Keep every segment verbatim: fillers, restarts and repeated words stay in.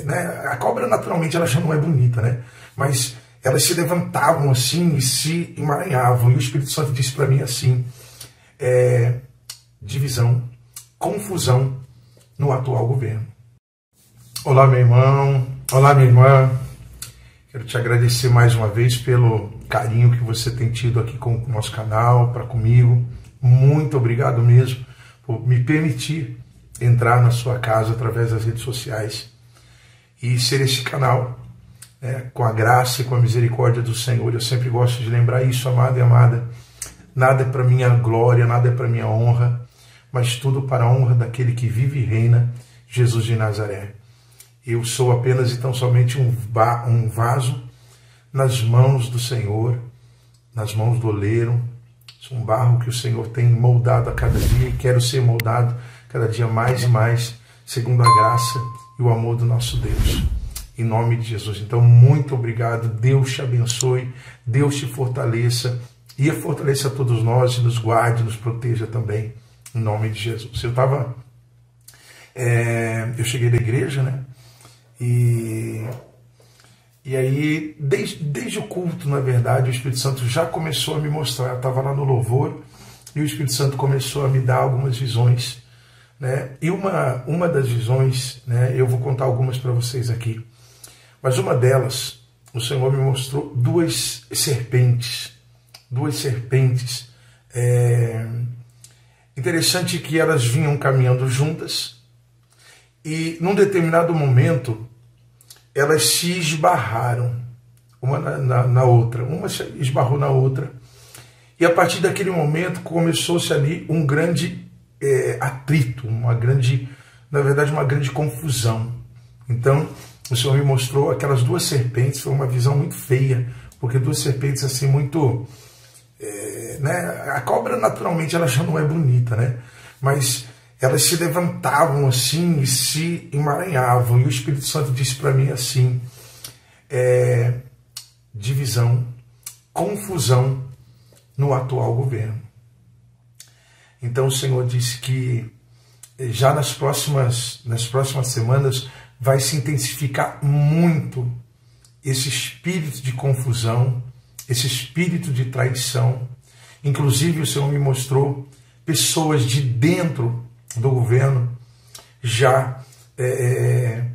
é, né, a cobra naturalmente ela já não é bonita, né? Mas elas se levantavam assim e se emaranhavam. E o Espírito Santo disse para mim assim, é, divisão, confusão no atual governo. Olá, meu irmão, olá, minha irmã. Quero te agradecer mais uma vez pelo carinho que você tem tido aqui com o nosso canal, para comigo. Muito obrigado mesmo por me permitir entrar na sua casa através das redes sociais e ser esse canal, né, com a graça e com a misericórdia do Senhor. Eu sempre gosto de lembrar isso, amado e amada. Nada é para minha glória, nada é para minha honra, mas tudo para a honra daquele que vive e reina, Jesus de Nazaré. Eu sou apenas e tão somente um, um vaso nas mãos do Senhor, nas mãos do oleiro. Sou um barro que o Senhor tem moldado a cada dia e quero ser moldado cada dia mais e mais, segundo a graça e o amor do nosso Deus. Em nome de Jesus. Então, muito obrigado. Deus te abençoe, Deus te fortaleça e fortaleça a todos nós e nos guarde, nos proteja também, em nome de Jesus. Eu estava... É, eu cheguei da igreja, né? E, e aí, desde, desde o culto, na verdade, o Espírito Santo já começou a me mostrar. Eu estava lá no louvor e o Espírito Santo começou a me dar algumas visões, né? E uma, uma das visões, né, eu vou contar algumas para vocês aqui, mas uma delas, o Senhor me mostrou duas serpentes, duas serpentes. É, interessante que elas vinham caminhando juntas e, num determinado momento, elas se esbarraram uma na, na, na outra, uma se esbarrou na outra, e a partir daquele momento começou-se ali um grande é, atrito, uma grande, na verdade, uma grande confusão. Então, o Senhor me mostrou aquelas duas serpentes, foi uma visão muito feia, porque duas serpentes assim muito... É, né, a cobra naturalmente ela já não é bonita, né? Mas elas se levantavam assim e se emaranhavam. E o Espírito Santo disse para mim assim, é, divisão, confusão no atual governo. Então o Senhor disse que já nas próximas, nas próximas semanas vai se intensificar muito esse espírito de confusão, esse espírito de traição. Inclusive o Senhor me mostrou pessoas de dentro do governo já, é,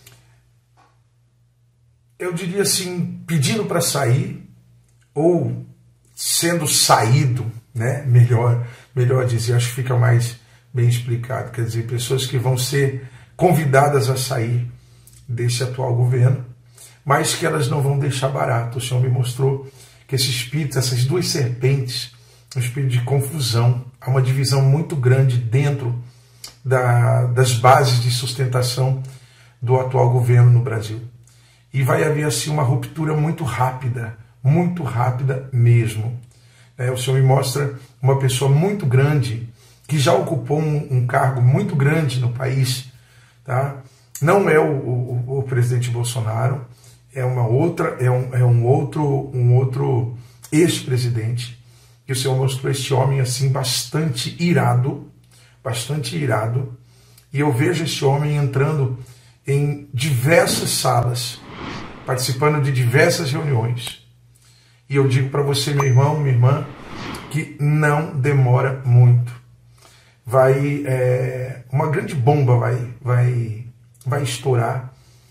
eu diria assim, pedindo para sair ou sendo saído, né? Melhor, melhor dizer, acho que fica mais bem explicado. Quer dizer, pessoas que vão ser convidadas a sair desse atual governo, mas que elas não vão deixar barato. O Senhor me mostrou que esse espírito, essas duas serpentes, um espírito de confusão, há uma divisão muito grande dentro da, das bases de sustentação do atual governo no Brasil. E vai haver assim uma ruptura muito rápida, muito rápida mesmo. É, o Senhor me mostra uma pessoa muito grande, que já ocupou um, um cargo muito grande no país, tá? Não é o, o, o presidente Bolsonaro, é uma outra, é um, é um outro, um outro ex-presidente. E o Senhor mostrou este homem assim bastante irado, bastante irado. E eu vejo esse homem entrando em diversas salas, participando de diversas reuniões. E eu digo para você, meu irmão, minha irmã, que não demora muito. Vai, é, uma grande bomba vai, vai, vai estourar.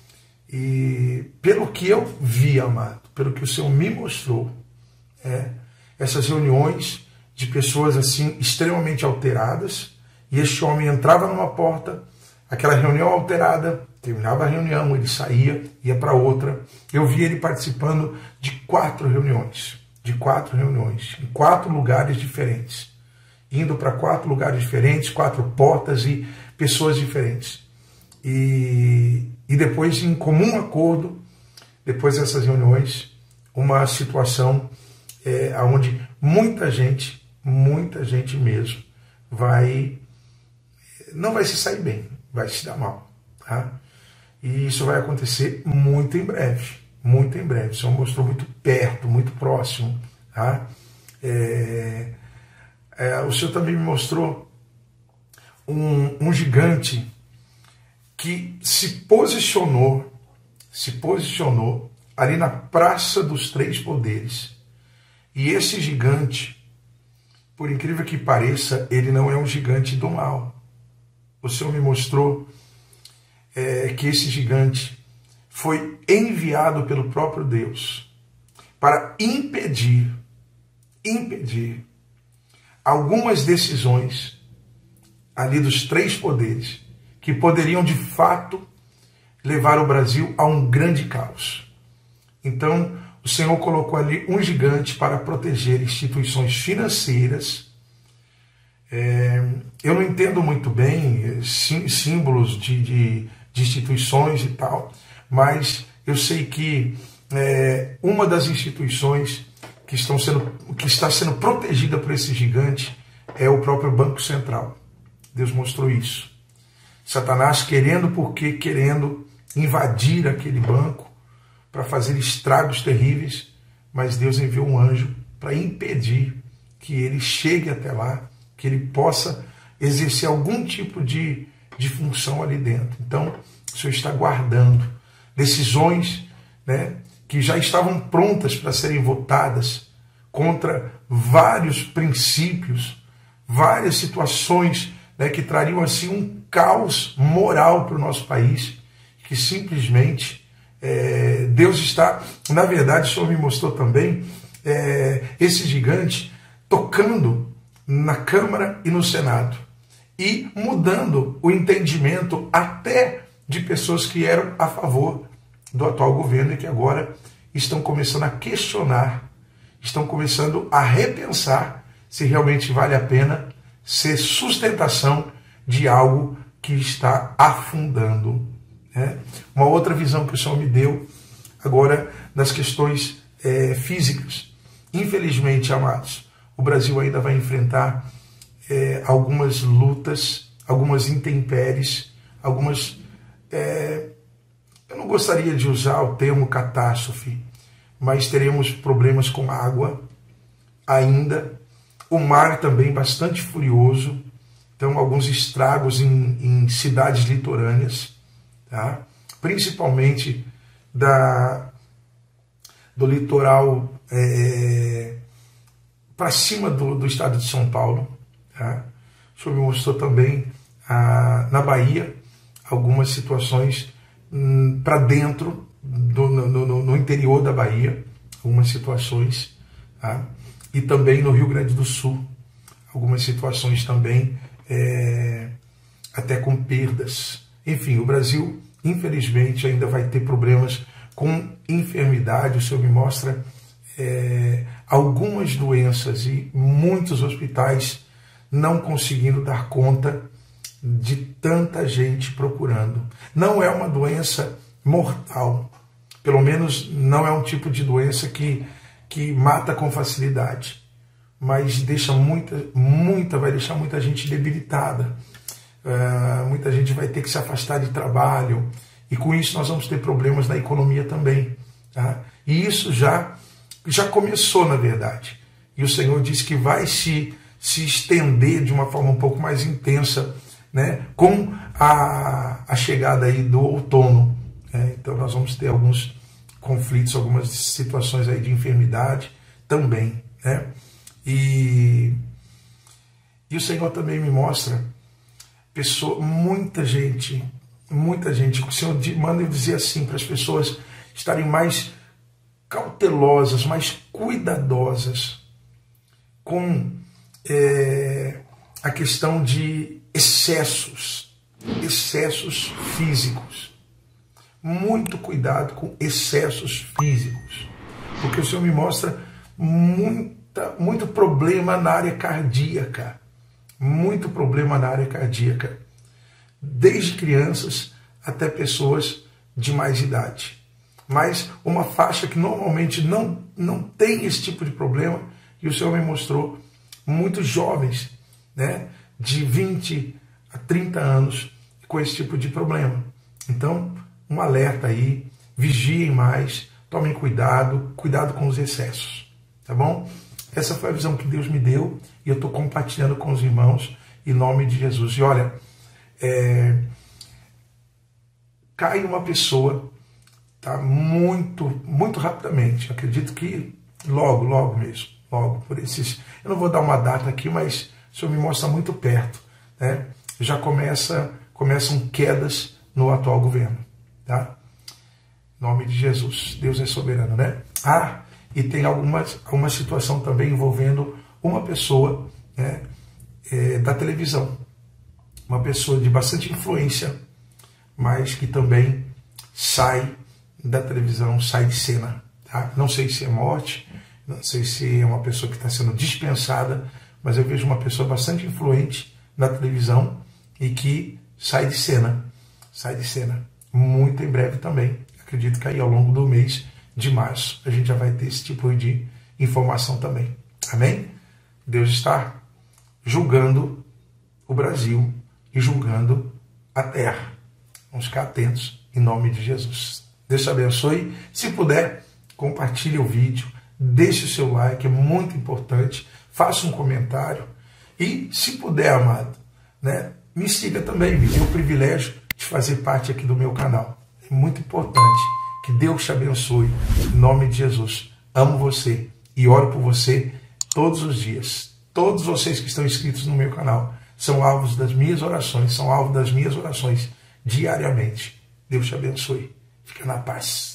E pelo que eu vi, amado, pelo que o Senhor me mostrou, é, essas reuniões de pessoas assim extremamente alteradas, e este homem entrava numa porta, aquela reunião alterada, terminava a reunião, ele saía, ia para outra. Eu vi ele participando de quatro reuniões, de quatro reuniões, em quatro lugares diferentes, indo para quatro lugares diferentes, quatro portas e pessoas diferentes. E, e depois, em comum acordo, depois dessas reuniões, uma situação é, onde muita gente, muita gente mesmo, vai, não vai se sair bem, vai se dar mal, tá? E isso vai acontecer muito em breve, muito em breve. O Senhor mostrou muito perto, muito próximo, tá? É, é, o Senhor também me mostrou um, um gigante que se posicionou se posicionou ali na Praça dos Três Poderes. E esse gigante, por incrível que pareça, ele não é um gigante do mal. O Senhor me mostrou é, que esse gigante foi enviado pelo próprio Deus para impedir, impedir algumas decisões ali dos três poderes que poderiam de fato levar o Brasil a um grande caos. Então, o Senhor colocou ali um gigante para proteger instituições financeiras. É, eu não entendo muito bem sim, símbolos de, de, de instituições e tal, mas eu sei que é, uma das instituições que, estão sendo, que está sendo protegida por esse gigante é o próprio Banco Central. Deus mostrou isso. Satanás querendo, porque querendo invadir aquele banco para fazer estragos terríveis, mas Deus enviou um anjo para impedir que ele chegue até lá, que ele possa exercer algum tipo de, de função ali dentro. Então, o Senhor está guardando decisões, né, que já estavam prontas para serem votadas contra vários princípios, várias situações, né, que trariam assim um caos moral para o nosso país, que simplesmente é, Deus está, na verdade, o Senhor me mostrou também é, esse gigante tocando na Câmara e no Senado e mudando o entendimento até de pessoas que eram a favor do atual governo e que agora estão começando a questionar, estão começando a repensar se realmente vale a pena ser sustentação de algo que está afundando. Né? Uma outra visão que o Senhor me deu agora das questões é, físicas. Infelizmente, amados, o Brasil ainda vai enfrentar é, algumas lutas, algumas intempéries, algumas... É, eu não gostaria de usar o termo catástrofe, mas teremos problemas com água ainda. O mar também bastante furioso. Então, alguns estragos em, em cidades litorâneas, tá? Principalmente da, do litoral é, para cima do, do estado de São Paulo. Tá? O senhor me mostrou também a, na Bahia algumas situações hum, para dentro, do, no, no, no interior da Bahia, algumas situações, tá? E também no Rio Grande do Sul, algumas situações também é, até com perdas. Enfim, o Brasil, infelizmente, ainda vai ter problemas com enfermidade. O Senhor me mostra é, algumas doenças e muitos hospitais não conseguindo dar conta de tanta gente procurando. Não é uma doença mortal, pelo menos não é um tipo de doença que, que mata com facilidade, mas deixa muita, muita, vai deixar muita gente debilitada. Uh, muita gente vai ter que se afastar de trabalho, e com isso nós vamos ter problemas na economia também. Tá? E isso já, já começou, na verdade. E o Senhor diz que vai se, se estender de uma forma um pouco mais intensa, né, com a, a chegada aí do outono. Né? Então nós vamos ter alguns conflitos, algumas situações aí de enfermidade também. Né? E, e o Senhor também me mostra pessoa, muita gente, muita gente. O Senhor manda eu dizer assim para as pessoas estarem mais cautelosas, mais cuidadosas com é, a questão de excessos, excessos físicos. Muito cuidado com excessos físicos, porque o Senhor me mostra muita, muito problema na área cardíaca, muito problema na área cardíaca, desde crianças até pessoas de mais idade. Mas uma faixa que normalmente não, não tem esse tipo de problema, e o Senhor me mostrou muitos jovens, né, de vinte a trinta anos com esse tipo de problema. Então, um alerta aí, vigiem mais, tomem cuidado, cuidado com os excessos, tá bom? Essa foi a visão que Deus me deu e eu estou compartilhando com os irmãos em nome de Jesus. E olha, é, cai uma pessoa tá? Muito, muito rapidamente. Acredito que logo, logo mesmo, logo por esses. Eu não vou dar uma data aqui, mas o Senhor me mostra muito perto, né? Já começa, começam quedas no atual governo, tá? Em nome de Jesus, Deus é soberano, né? Ah, e tem algumas, alguma situação também envolvendo uma pessoa, né, é, da televisão, uma pessoa de bastante influência, mas que também sai da televisão, sai de cena, tá? Não sei se é morte, não sei se é uma pessoa que está sendo dispensada, mas eu vejo uma pessoa bastante influente na televisão e que sai de cena, sai de cena, muito em breve também. Acredito que aí ao longo do mês de março a gente já vai ter esse tipo de informação também. Amém? Deus está julgando o Brasil e julgando a terra. Vamos ficar atentos em nome de Jesus. Deus te abençoe. Se puder, compartilhe o vídeo, deixe o seu like, é muito importante. Faça um comentário e, se puder, amado, né, me siga também. Me dê o privilégio de fazer parte aqui do meu canal. É muito importante. Que Deus te abençoe. Em nome de Jesus. Amo você e oro por você todos os dias. Todos vocês que estão inscritos no meu canal são alvos das minhas orações, são alvo das minhas orações diariamente. Deus te abençoe. Fica na paz.